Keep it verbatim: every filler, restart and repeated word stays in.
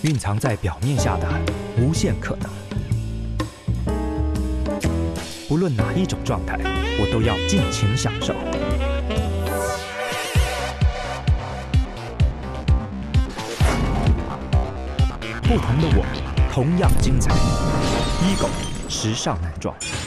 蕴藏在表面下的无限可能。不论哪一种状态，我都要尽情享受。不同的我，同样精彩。Ego 时尚男装。